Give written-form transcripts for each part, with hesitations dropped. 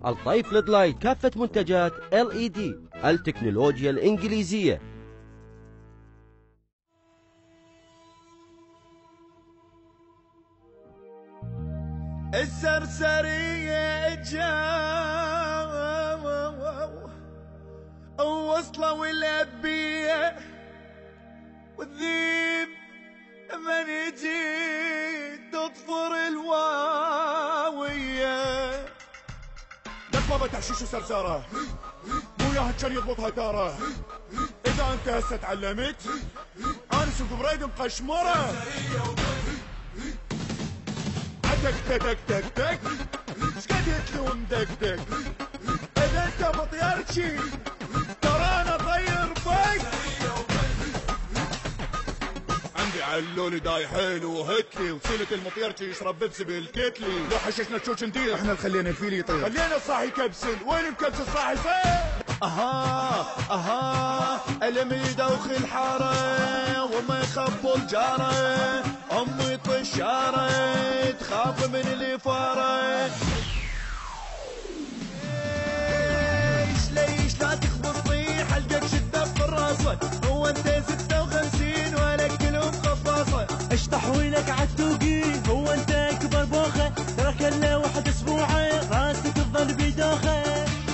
الطيف ليد لايت كافة منتجات LED التكنولوجيا الإنجليزية. السرسرية وصلة والأبية والذيب من يجي تطفر الواوية. لك بابا تحشيش وسرسارة مو ياها كان يضبطها تارة. إذا أنت هسه تعلمت أنا سوق بريد مقشمرة. عدك تك تك تك شقد يتلون دك دك. إذا أنت بطيارتشي ترى أنا طير بك. عندي علولي داي حيل وهتلي وسيلة المطيرتي يشرب بيبسي بالكتلي. لو حششنا تشوش ندير احنا اللي خلينا الفيل يطير. خلينا الصاحي يكبسل. وين مكبسل صاحي فين؟ اها ألم يدوخ الحارة وما يخبوا الجارة. أمي طشارة تخاف من الإفارة. ليش لا تخبطني حلقك شدة في الراسة. هو انت 56 وانا كلهم خفاصة. ايش تحويلك عالتوقي هو انت اكبر بوخة. ترى كله واحد اسبوعين راسك تظل بدوخة.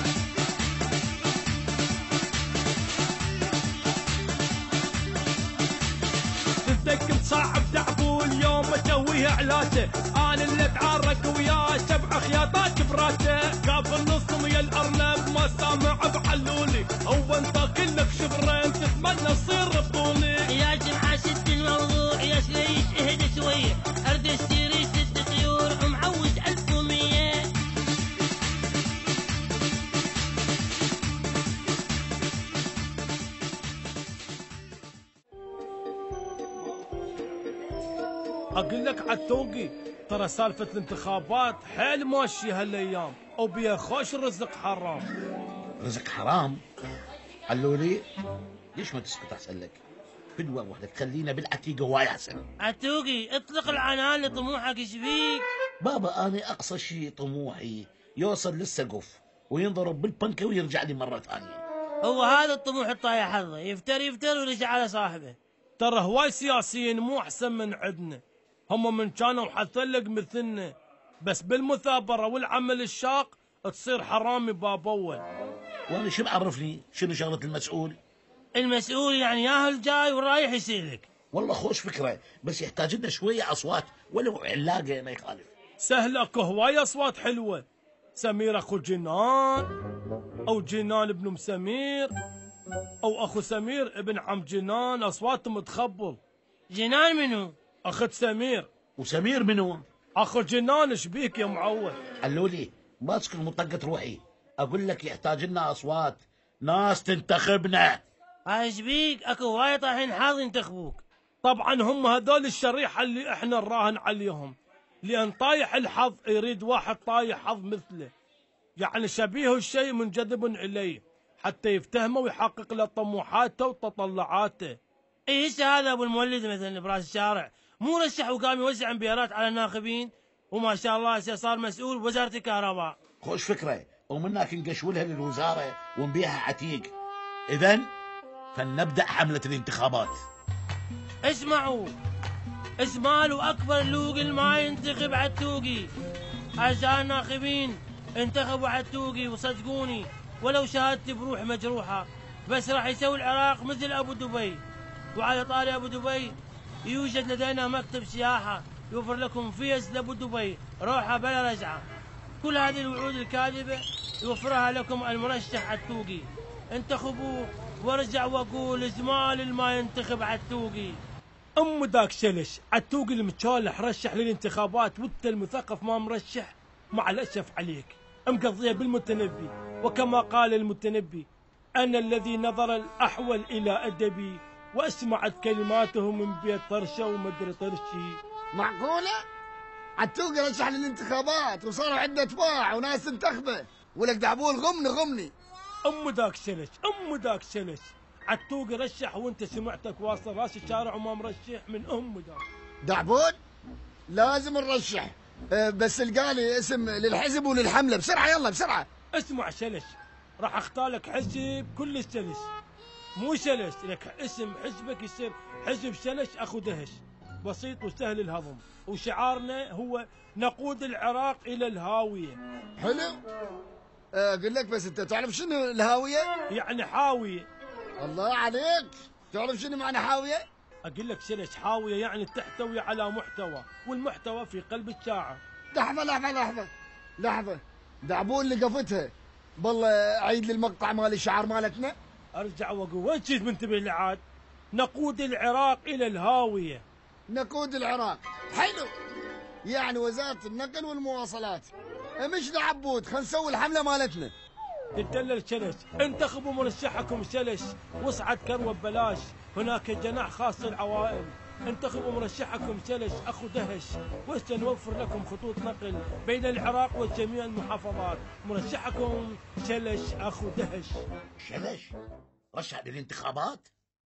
تتذكر صاحب تعبوا اليوم اسويها علاته. انا اللي اتعارك وياه 7 خياطات براته. قابل نص ويا الارنب ما سامع بحلولي. هو انت كلك شبرين تتمنى تصير بطولي. يا جماعة شد الموضوع يا شليش اهدى شوية. ارد اشتري 6 طيور ومعوز 1100. اقول لك عالتوقي ترى سالفة الانتخابات حيل ماشية هالايام وبيها خوش رزق حرام. رزق حرام؟ قالوا لي ليش ما تسكت احسن لك؟ فدوة وحدك خلينا بالعتيقة هواي احسن. عالتوقي اطلق العنان لطموحك ايش بيك؟ بابا انا اقصى شيء طموحي يوصل للسقف وينضرب بالبنكة ويرجع لي مرة ثانية. هو هذا الطموح الطايح حظه. يفتر ويرجع على صاحبه. ترى هواي سياسيين مو احسن من عندنا. هم من كانوا حثلق مثلنا بس بالمثابرة والعمل الشاق تصير حرامي باب اول. وانا شو بعرفني شنو شغلة المسؤول؟ المسؤول يعني ياهل جاي ورايح يسيلك. والله خوش فكرة بس يحتاج لنا شوية اصوات ولو علاقة ما يخالف. سهل اكو هواي اصوات حلوة. سمير اخو جنان او جنان ابن مسمير او اخو سمير ابن عم جنان اصواتهم تخبل. جنان منو؟ اخت سمير. وسمير منو؟ اخو جنان شبيك يا معود؟ قالوا لي ماسك المطقة روحي اقول لك يحتاج لنا اصوات ناس تنتخبنا. ايش بيك اكو هواي طايحين حظ ينتخبوك. طبعا هم هذول الشريحة اللي احنا نراهن عليهم لان طايح الحظ يريد واحد طايح حظ مثله. يعني شبيه الشيء منجذب اليه حتى يفتهمه ويحقق له طموحاته وتطلعاته. ايش هذا ابو المولد مثلا براس الشارع مو رشح وقام يوزع انبيارات على الناخبين وما شاء الله صار مسؤول بوزارة الكهرباء. خوش فكرة ومنك نقشولها للوزارة ونبيعها عتيق. اذن فلنبدأ حملة الانتخابات. اسمعوا اسمالوا اكبر لوق ما ينتخب عالتوقي. اعزائي الناخبين انتخبوا عالتوقي وصدقوني ولو شهادتي بروح مجروحة بس راح يسوي العراق مثل ابو دبي. وعلى طاري ابو دبي يوجد لدينا مكتب سياحة يوفر لكم فيز لابو دبي روحة بلا رجعة. كل هذه الوعود الكاذبة يوفرها لكم المرشح عالتوقي. انتخبوه وارجع واقول زمال ما ينتخب عالتوقي. ام ذاك شلش عالتوقي المتشالح رشح للانتخابات وانت المثقف ما مرشح. مع الاسف عليك مقضيها بالمتنبي. وكما قال المتنبي انا الذي نظر الاحول الى ادبي واسمعت كلماته من بيت طرشه ومدري طرشي. معقولة؟ عالتوقي رشح للانتخابات وصاروا عدة اتباع وناس تنتخبه ولك دعبول غمني. ام ذاك شلش عالتوقي رشح وانت سمعتك واصل راس الشارع وما مرشح من ذاك. دعبول لازم نرشح بس القالي اسم للحزب وللحملة بسرعة يلا بسرعة. اسمع شلش، راح اختار لك حزب كل شلش، مو شلش لك اسم حزبك يصير حزب شلش اخو دهش، بسيط وسهل الهضم، وشعارنا هو نقود العراق الى الهاويه. حلو. اقول لك بس انت تعرف شنو الهاويه؟ يعني حاويه. الله عليك، تعرف شنو معنى حاويه؟ اقول لك شلش حاويه يعني تحتوي على محتوى، والمحتوى في قلب الشاعر. لحظه دعبون لقفتها. بالله عيد لي المقطع مال الشعر مالتنا. ارجع واقول وين كنت منتبه لعاد؟ نقود العراق الى الهاويه. نقود العراق، حلو. يعني وزاره النقل والمواصلات. مش دعبود، خلينا نسوي الحمله مالتنا. تدلل شلش، انتخبوا مرشحكم شلش، واصعد كروه ببلاش، هناك جناح خاص للعوائل. انتخبوا مرشحكم شلش اخو دهش، وسنوفر لكم خطوط نقل بين العراق وجميع المحافظات. مرشحكم شلش اخو دهش. شلش رشح للانتخابات؟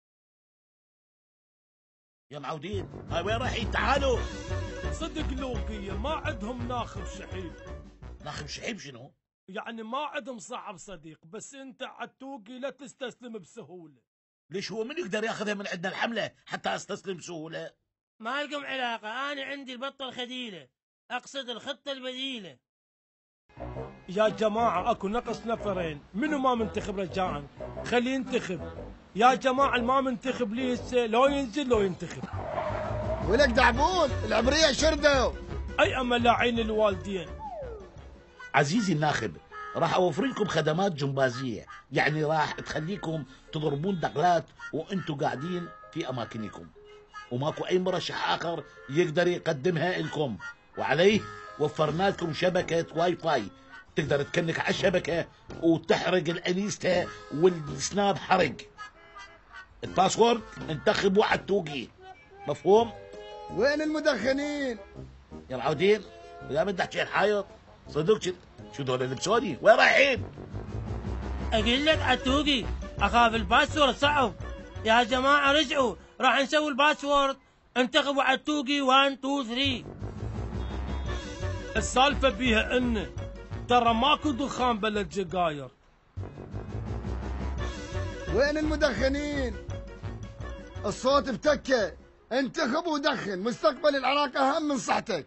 يا معودين هاي وين رايحين؟ تعالوا. صدق لوقية ما عندهم ناخب شحيب. ناخب شحيب شنو؟ يعني ما عندهم صاحب صديق، بس انت عالتوقي لا تستسلم بسهولة. ليش هو من يقدر ياخذها من عندنا الحملة حتى استسلم بسهولة؟ ما لكم علاقة، أنا عندي البطة الخديلة، أقصد الخطة البديلة. يا جماعة اكو نقص نفرين، منو ما منتخب رجاء؟ خليه ينتخب. يا جماعة ما منتخب لي هسه لو ينزل لو ينتخب. ولك دعبون العبرية شردوا. اي اما لاعين الوالدين. عزيزي الناخب، راح اوفر لكم خدمات جمبازية، يعني راح تخليكم تضربون دقلات وانتم قاعدين في اماكنكم، وماكو اي مرشح اخر يقدر يقدمها لكم. وعليه وفرنا لكم شبكة واي فاي تقدر تكنك على الشبكة وتحرق الانيستا والسناب حرق. الباسورد انتخبوا على التوقي، مفهوم؟ وين المدخنين؟ يا معودين يا بدك تحكي الحايط صدق شو دول لبسوني؟ وين رايحين؟ أقول لك عالتوقي أخاف الباسورد صعب. يا جماعة رجعوا، راح نسوي الباسورد. انتخبوا عالتوقي 1 2 3. السالفة بيها ان ترى ماكو دخان بلد جقاير. وين المدخنين؟ الصوت بتكة، انتخب ودخن، مستقبل العراق أهم من صحتك.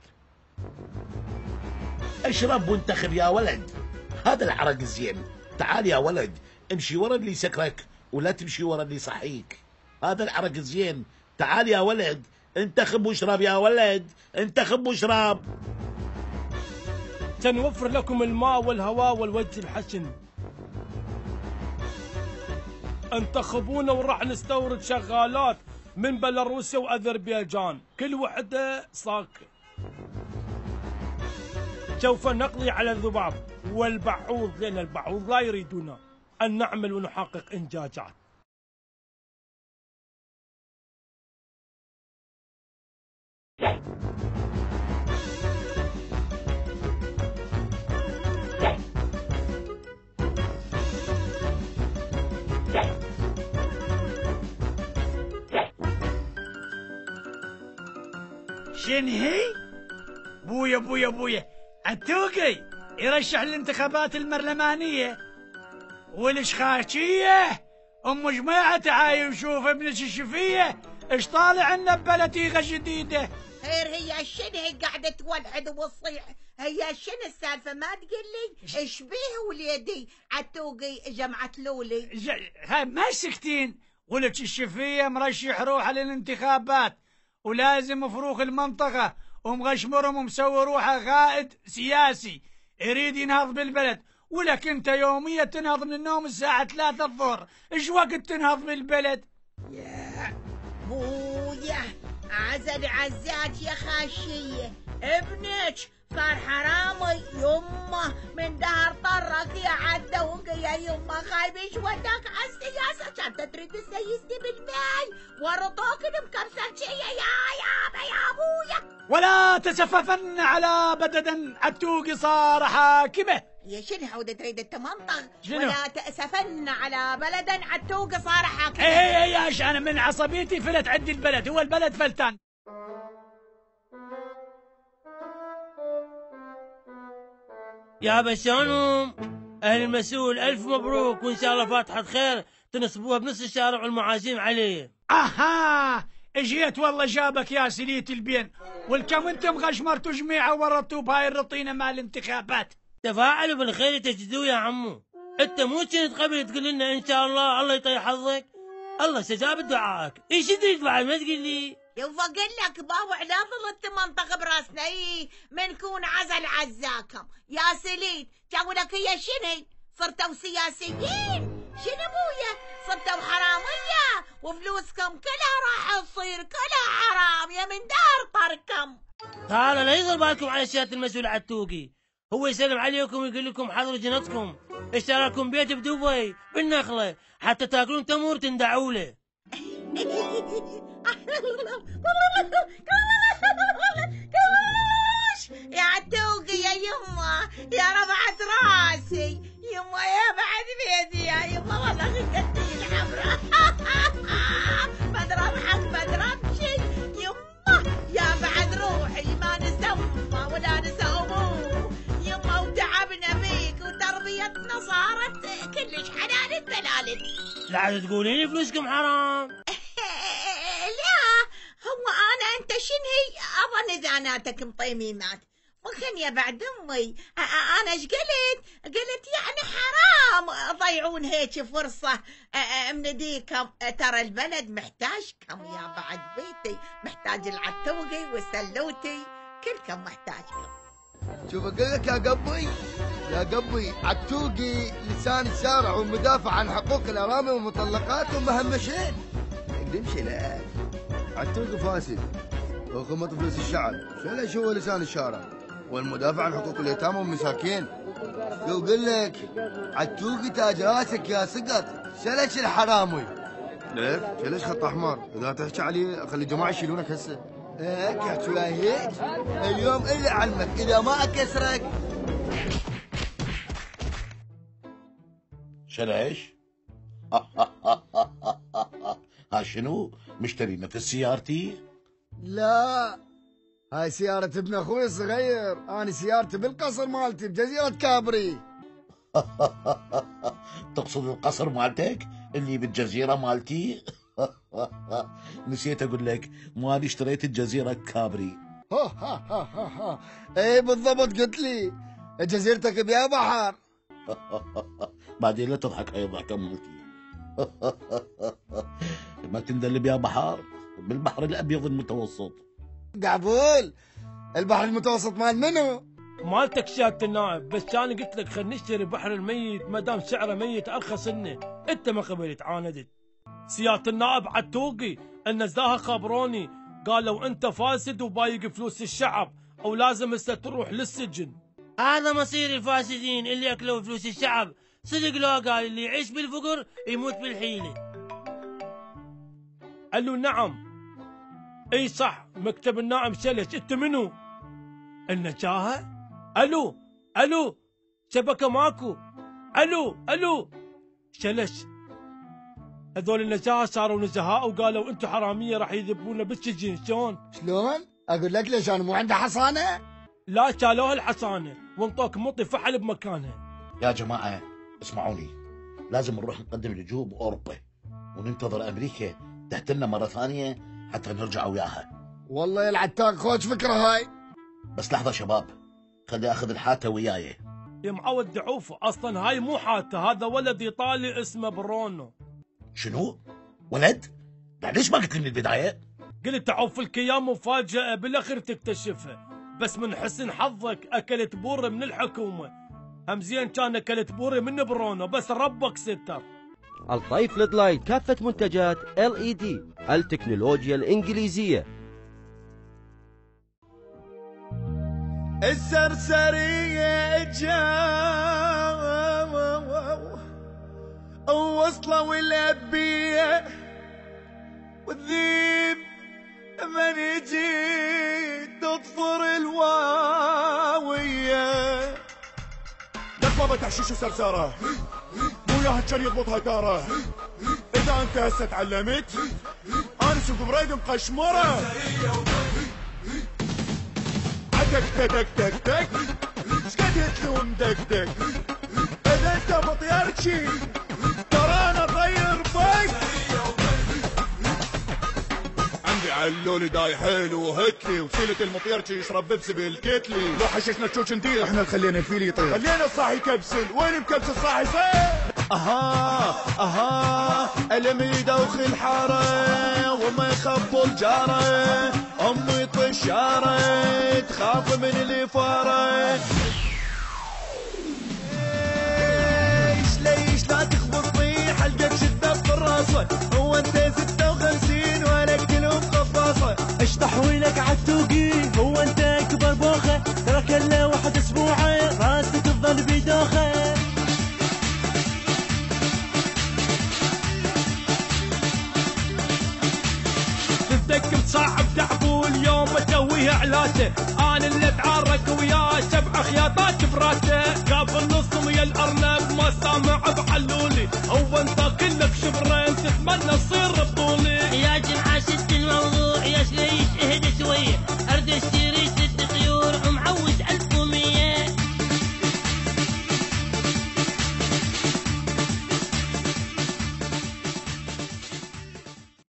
اشرب وانتخب يا ولد، هذا العرق الزين. تعال يا ولد امشي ورا اللي يسكرك ولا تمشي ورا اللي يصحيك. هذا العرق الزين. تعال يا ولد انتخب واشرب يا ولد، انتخب واشرب. سنوفر لكم الماء والهواء والوجه الحسن. انتخبونا وراح نستورد شغالات من بيلاروسيا واذربيجان، كل وحده صاك. سوف نقضي على الذباب والبعوض، لان البعوض لا يريدون ان نعمل ونحقق انجازات. شنهي؟ بويا التوقي يرشح الانتخابات المرلمانية والشخاشية. ام جماعة تعاي وشوف ابنك الشفية اش طالع لنا ببلتيغة جديدة. خير هي شنهي قاعدة تولعد وتصيح؟ هي شنو السالفة ما تقول لي؟ ايش بيه وليدي عالتوقي جمعت لولي؟ هاي ما سكتين. ولك الشفية مرشح روحه للانتخابات ولازم فروخ المنطقة ومغشمرهم ومسوي روحه قائد سياسي يريد ينهض بالبلد. ولك انت يوميا تنهض من النوم الساعة 3 الظهر، ايش وقت تنهض بالبلد؟ يا بويا عزل عزات يا خاشية، ابنك صار حرامي يمه من دهر طرك يا عالتوقي يا يمه. خايبش ودك عالسياسة كانت تريد تسيسني بالمال ورطوك بكبسة يا ابويا. ولا تسففن على بددا التوقي صار حاكمه. يا شنو حودة تريد التمنطق؟ شنو؟ ولا تأسفن على بلدا عالتوقي صار حاكمه. ايه ايش انا من عصبيتي فلت عندي البلد، هو البلد فلتان. يا بشانهم أهل المسؤول ألف مبروك، وإن شاء الله فاتحة خير تنصبوها بنص الشارع والمعازيم عليه. اها اجيت والله جابك يا سليت البين، والكم انتم غشمرتوا جميعه ورطوا بهاي الرطينه مال الانتخابات. تفاعلوا بالخير تجدوه يا عمو. انت مو كنت قبل تقول لنا ان شاء الله يطيح حظك؟ الله استجاب دعائك. ايش تريد بعد ما تقول لي؟ يوفا قل لك باوع لا ظلت منطقة براسنا منكون عزل عزاكم يا سليت. جابوا لك هي شني؟ صرتوا سياسيين؟ شنو بويا؟ صرتوا حرامية وفلوسكم كلها راح تصير كلها حرام يا من دار طركم. تعالوا لا يضل بالكم على سيادة المسؤول عتوقي، هو يسلم عليكم ويقول لكم حضروا جنتكم، اشترى لكم بيت بدبي بالنخلة حتى تاكلون تمور تندعوا له. يا عتوقي يا يما يا ربعة راسي يما يا بعد بيدي يا يما والله غدتني الحمراء. بضرب شي يما يا بعد روحي ما نسمى ولا نسوموه يما، وتعبنا بيك وتربيتنا صارت كلش حلال الدلال. لا تقولين لي فلوسكم حرام. لا هو انت شنهي اظن زاناتك مطيميمات ممكن يا بعد امي. انا ايش قلت يعني حرام تضيعون هيك فرصه من ايديكم. ترى البلد محتاجكم يا بعد بيتي، محتاج العتوقي والسلوتي كلكم محتاجكم. شوف اقول لك يا قبي عتوقي لسان الشارع ومدافع عن حقوق الارامل والمطلقات ومهمشين. اقدمش لك عتوقي فاسد وخمط فلوس الشعب، شو هو لسان الشارع والمدافع عن حقوق اليتامى والمساكين. يقول لك عتوقي تاج راسك يا سقط، شلش الحرامي. ليك شلش خط احمر، اذا تحكي عليه خلي الجماعه يشيلونك هسه. هيك يحكي وياي هيك اليوم اللي علمك اذا ما اكسرك. شلش؟ ها شنو؟ مشتري نفس سيارتي؟ لا هاي سيارة ابن اخوي الصغير، انا سيارتي بالقصر مالتي بجزيرة كابري. تقصد القصر مالتك اللي بالجزيرة مالتي؟ نسيت اقول لك مالي اشتريت الجزيرة كابري. ايه بالضبط قلت لي جزيرتك بيها بحر. بعدين لا تضحك هاي الضحكة مالتي. ما تندل بيها بحر بالبحر الابيض المتوسط. قعبول البحر المتوسط مال منو؟ مالتك سيادة النائب، بس انا قلت لك خلينا نشتري بحر الميت ما دام سعره ميت ارخص لنا، انت ما قبلت عاندت. سيادة النائب عتوقي النزاهة خبروني قالوا انت فاسد وبايق فلوس الشعب او لازم هسه تروح للسجن. هذا مصير الفاسدين اللي اكلوا فلوس الشعب، صدق لو قال اللي يعيش بالفقر يموت بالحيلة. قال له نعم اي صح مكتب النائب شلش. انت منو؟ النجاهة؟ الو شبكة ماكو. الو شلش. هذول النزاهة صاروا نزهاء وقالوا انتم حرامية راح يذبونا بالسجن. شلون؟ اقول لك ليش انا مو عنده حصانة؟ لا شالوها الحصانة وانطوك مطي فحل بمكانها. يا جماعة اسمعوني، لازم نروح نقدم لجوء بأوروبا وننتظر أمريكا تهتلنا مرة ثانية حتى نرجع وياها. والله يا العتاق خوش فكرة هاي. بس لحظة شباب، خلي أخذ الحاتة وياي. يا معود دعوفة اصلا هاي مو حاتة، هذا ولد ايطالي اسمه برونو. شنو؟ ولد؟ بعد ليش ما قلت لي من البداية؟ قلت تعوف الكيام مفاجأة بالاخر تكتشفها، بس من حسن حظك اكلت بورة من الحكومة. هم زين كان اكلت بورة من برونو بس ربك ستر. الطيف ليد لايت كافة منتجات LED التكنولوجيا الإنجليزية. السرسرية جاء ووصلوا الأبية والذيب من يجي تطفر الواوية. لك بابا تحشيش وسرسارة مو ياها كان يضبطها تارة. إذا أنت هسه تعلمت أنا سوق بريد مقشمرة. عدك تك تك تك شقد يتلوم دك دك. إذا مطيرشي ترى انا طير بيك. عندي علولي داي حلو وهتلي وسيلة المطيرشي يشرب بيبسي بالكتلي. لو حششنا تشوش ندير احنا خلينا الفيل يطير. خلينا الصاحي يكبسل. وين مكبسل الصاحي يصير؟ اها ألم يدوخ الحارة وما يخبوا الجارة. امي طشارة تخاف من الفارة. ليش لا تخبطني حلقك شدة بالراسة. هو انت 56 وانا اقتلهم قفاصة. ايش تحويلك عالتوقي هو انت اكبر بوخة. ترى كل واحد اسبوعين راسك تظل بدوخة. تتذكر صاحب تعبوا اليوم اسويها علاته. انا اللي اتعارك وياه 7 خياطات براته. قابل نص ويا الارنب ما سامع بحلولي. هو انت كلك شبرين تتمنى